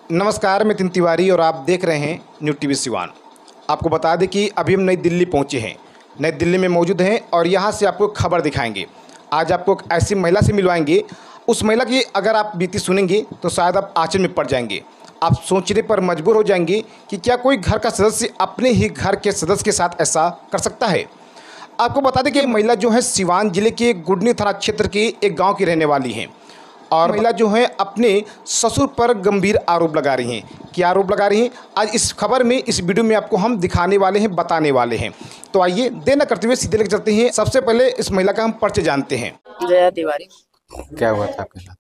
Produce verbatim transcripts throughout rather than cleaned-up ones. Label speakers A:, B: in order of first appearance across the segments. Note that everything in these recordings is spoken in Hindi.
A: नमस्कार, मैं नितिन तिवारी और आप देख रहे हैं न्यू टीवी सिवान। आपको बता दें कि अभी हम नई दिल्ली पहुंचे हैं, नई दिल्ली में मौजूद हैं और यहां से आपको खबर दिखाएंगे। आज आपको एक ऐसी महिला से मिलवाएंगे, उस महिला की अगर आप बीती सुनेंगे तो शायद आप आश्चर्य में पड़ जाएंगे। आप सोचने पर मजबूर हो जाएंगे कि क्या कोई घर का सदस्य अपने ही घर के सदस्य के साथ ऐसा कर सकता है। आपको बता दें कि महिला जो है सिवान जिले के गुडनी थाना क्षेत्र के एक गाँव की रहने वाली हैं और महिला जो है अपने ससुर पर गंभीर आरोप लगा रही हैं। क्या आरोप लगा रही हैं, आज इस खबर में, इस वीडियो में आपको हम दिखाने वाले हैं, बताने वाले हैं। तो आइए देर न करते हुए सीधे लेकर चलते हैं। सबसे पहले इस महिला का हम परिचय जानते हैं।
B: जया तिवारी।
C: क्या हुआ था आपके साथ?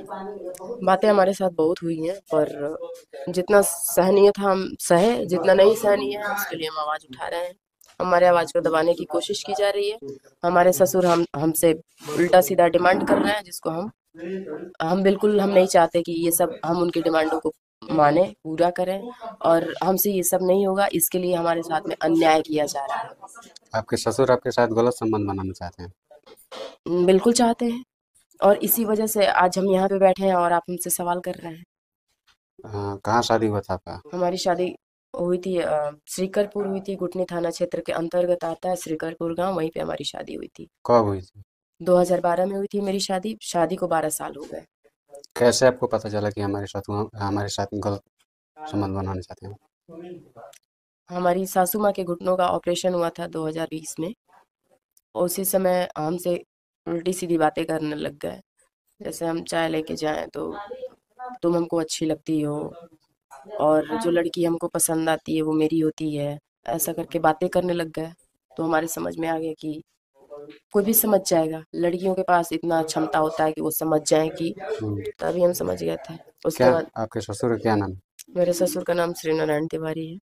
B: बातें हमारे साथ बहुत हुई हैं, पर जितना सहनीय था हम सहे, जितना नहीं सहनीय है उसके लिए हम आवाज उठा रहे हैं। हमारे आवाज को दबाने की कोशिश की जा रही है। हमारे ससुर हम हमसे उल्टा सीधा डिमांड कर रहे हैं, जिसको हम हम बिल्कुल हम नहीं चाहते कि ये सब हम उनकी डिमांडों को माने, पूरा करें, और हमसे ये सब नहीं होगा। इसके लिए हमारे साथ में अन्याय किया जा रहा है।
C: आपके ससुर आपके साथ गलत संबंध बनाना चाहते हैं?
B: बिल्कुल चाहते हैं, और इसी वजह से आज हम यहाँ पे बैठे हैं और आप हमसे सवाल कर रहे हैं।
C: हाँ, कहाँ शादी हुआ था आपका?
B: हमारी शादी हुई थी अ, श्रीकरपुर हुई थी। गुटनी थाना क्षेत्र के अंतर्गत आता है श्रीकरपुर गांव, वहीं पे हमारी शादी हुई थी।
C: कब हुई थी?
B: दो हज़ार बारह में हुई थी मेरी शादी। शादी को बारह साल हो गए।
C: कैसे आपको पता चला कि हमारे साथ हमारे साथ गलत संबंध बनाना चाहते हैं?
B: हमारी सासू माँ के घुटनों का ऑपरेशन हुआ था दो हज़ार बीस में। उसी समय हमसे उल्टी सीधी बातें करने लग गए। जैसे हम चाय लेके जाएं तो तुम हमको अच्छी लगती हो, और जो लड़की हमको पसंद आती है वो मेरी होती है, ऐसा करके बातें करने लग गए। तो हमारे समझ में आ गया कि कोई भी समझ जाएगा, लड़कियों के पास इतना क्षमता होता है कि वो समझ जाए कि,
C: हम्म,
B: तभी हम समझ गए थे। उसके
C: क्या
B: बाद
C: आपके ससुर का क्या नाम है?
B: मेरे ससुर का नाम श्री नारायण तिवारी है।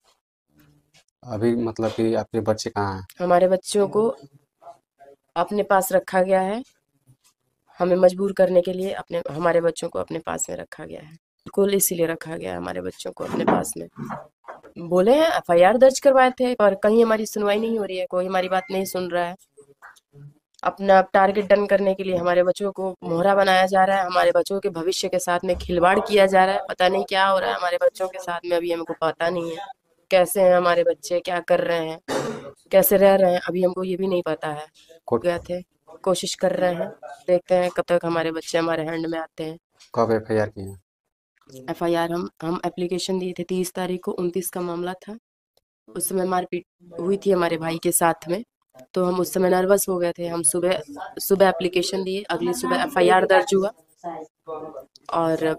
C: अभी मतलब कि आपके बच्चे कहाँ हैं?
B: हमारे बच्चों को अपने पास रखा गया है, हमें मजबूर करने के लिए अपने हमारे बच्चों को अपने पास में रखा गया है। बिल्कुल इसीलिए रखा गया है हमारे बच्चों को अपने पास में। बोले हैं, एफ आई आर दर्ज करवाए थे, पर कहीं हमारी सुनवाई नहीं हो रही है, कोई हमारी बात नहीं सुन रहा है। अपना टारगेट डन करने के लिए हमारे बच्चों को मोहरा बनाया जा रहा है, हमारे बच्चों के भविष्य के साथ में खिलवाड़ किया जा रहा है। पता नहीं क्या हो रहा है हमारे बच्चों के साथ में, अभी हमको पता नहीं है कैसे हैं हमारे बच्चे, क्या कर रहे हैं, कैसे रह रहे हैं, अभी हमको ये भी नहीं पता है।
C: कोर्ट
B: गए थे, कोशिश कर रहे हैं, देखते हैं कब तक हमारे बच्चे हमारे हैंड में आते हैं।
C: कब एफ आई आर की है?
B: एफ आई आर हम हम एप्लीकेशन दिए थे तीस तारीख को, उनतीस का मामला था। उस समय मारपीट हुई थी हमारे भाई के साथ में, तो हम उस समय नर्वस हो गए थे। हम सुबह सुबह एप्लीकेशन दिए, अगली सुबह एफ आई आर दर्ज हुआ, और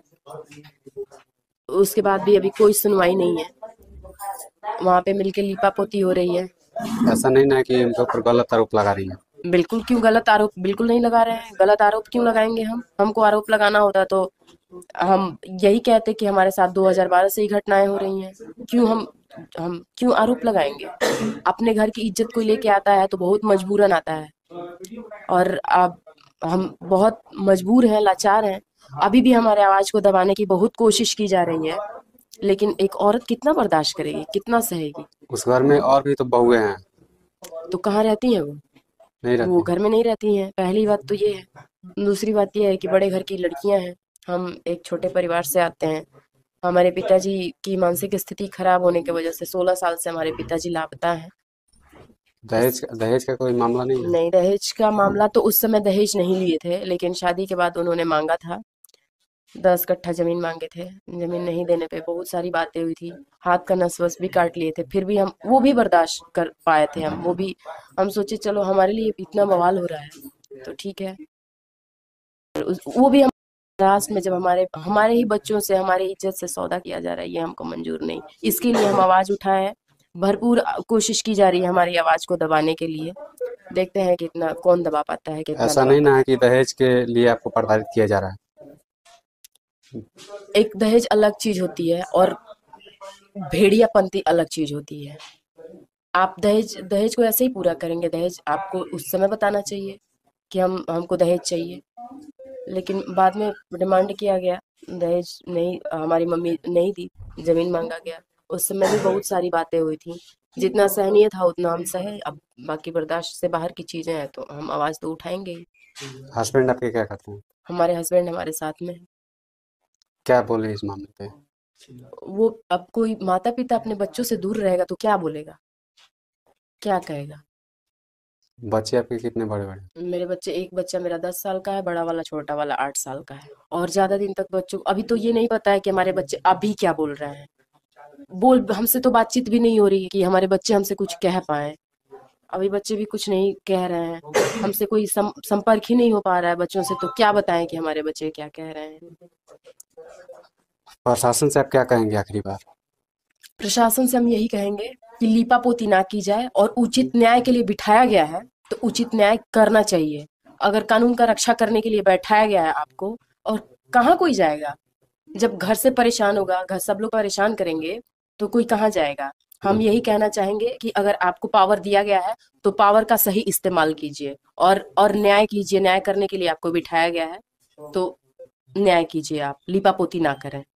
B: उसके बाद भी अभी कोई सुनवाई नहीं है। वहाँ पे मिलके लीपापोती हो रही है।
C: ऐसा नहीं ना कि उनके ऊपर गलत आरोप लगा रही है?
B: बिल्कुल, क्यों गलत आरोप बिल्कुल नहीं लगा रहे हैं। गलत आरोप क्यों लगाएंगे हम? हमको आरोप लगाना होता तो हम यही कहते कि हमारे साथ दो हज़ार बारह से ही घटनाएं हो रही हैं। क्यों हम हम क्यों आरोप लगाएंगे? अपने घर की इज्जत कोई लेके आता है तो बहुत मजबूरन आता है, और अब हम बहुत मजबूर हैं, लाचार हैं। अभी भी हमारे आवाज को दबाने की बहुत कोशिश की जा रही है, लेकिन एक औरत कितना बर्दाश्त करेगी, कितना सहेगी?
C: उस घर में और भी तो बहुएं हैं।
B: तो कहाँ रहती हैं वो?
C: नहीं
B: वो
C: रहती?
B: घर में नहीं रहती हैं, पहली बात तो ये है। दूसरी बात ये है कि बड़े घर की लड़कियां हैं, हम एक छोटे परिवार से आते हैं। हमारे पिताजी की मानसिक स्थिति खराब होने की वजह से सोलह साल से हमारे पिताजी लापता हैं।
C: दहेज
B: इस
C: दहेज का कोई मामला नहीं है?
B: नहीं, दहेज का मामला तो उस समय दहेज नहीं लिए थे, लेकिन शादी के बाद उन्होंने मांगा था। दस कट्ठा जमीन मांगे थे, जमीन नहीं देने पे बहुत सारी बातें हुई थी, हाथ का नस वस भी काट लिए थे, फिर भी हम वो भी बर्दाश्त कर पाए थे। हम वो भी हम सोचे चलो हमारे लिए इतना बवाल हो रहा है तो ठीक है। उस- वो भी हम लास्ट में जब हमारे हमारे ही बच्चों से, हमारी इज्जत से सौदा किया जा रहा है, ये हमको मंजूर नहीं। इसके लिए हम आवाज उठाए हैं, भरपूर कोशिश की जा रही है हमारी आवाज को दबाने के लिए। देखते हैं कितना कौन दबा पाता है, कितना
C: ऐसा
B: दबा
C: नहीं ना
B: पाता
C: है कि दहेज के लिए आपको प्रताड़ित किया जा रहा है?
B: है। एक दहेज अलग चीज होती है और भेड़ियापंती अलग चीज होती है। आप दहेज दहेज को ऐसे ही पूरा करेंगे? दहेज आपको उस समय बताना चाहिए कि हम हमको दहेज चाहिए, लेकिन बाद में डिमांड किया गया, दहेज नहीं, हमारी मम्मी नहीं दी, जमीन मांगा गया। उस समय भी बहुत सारी बातें हुई थी, जितना सहनीय था उतना हम सहे। अब बाकी बर्दाश्त से बाहर की चीजें हैं तो हम आवाज तो उठाएंगे ही।
C: हस्बैंड आपके क्या करते हैं?
B: हमारे हस्बैंड हमारे साथ में हैं।
C: क्या बोले इस मामले पे?
B: वो अब कोई माता पिता अपने बच्चों से दूर रहेगा तो क्या बोलेगा, क्या कहेगा।
C: बच्चे आपके कितने बड़े बड़े?
B: मेरे बच्चे, एक बच्चा मेरा दस साल का है, बड़ा वाला, छोटा वाला आठ साल का है। और ज्यादा दिन तक बच्चों अभी तो ये नहीं पता है कि हमारे बच्चे अभी क्या बोल रहे हैं। बोल हमसे तो बातचीत भी नहीं हो रही है कि हमारे बच्चे हमसे कुछ कह पाए। अभी बच्चे भी कुछ नहीं कह रहे हैं, हमसे कोई सम, संपर्क ही नहीं हो पा रहा है बच्चों से, तो क्या बताएं कि हमारे बच्चे क्या कह रहे हैं।
C: प्रशासन से आप क्या कहेंगे आखिरी बार?
B: प्रशासन से हम यही कहेंगे कि लीपापोती ना की जाए, और उचित न्याय के लिए बिठाया गया है तो उचित न्याय करना चाहिए। अगर कानून का रक्षा करने के लिए बैठाया गया है आपको, और कहाँ कोई जाएगा जब घर से परेशान होगा, घर सब लोग परेशान करेंगे तो कोई कहाँ जाएगा। हम यही कहना चाहेंगे कि अगर आपको पावर दिया गया है तो पावर का सही इस्तेमाल कीजिए, और और न्याय कीजिए। न्याय करने के लिए आपको बिठाया गया है तो न्याय कीजिए, आप लीपापोती ना करें।